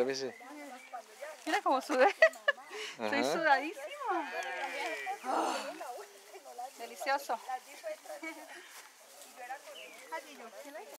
veces. Mira cómo sudé. Estoy Ajá. sudadísima. Oh, delicioso.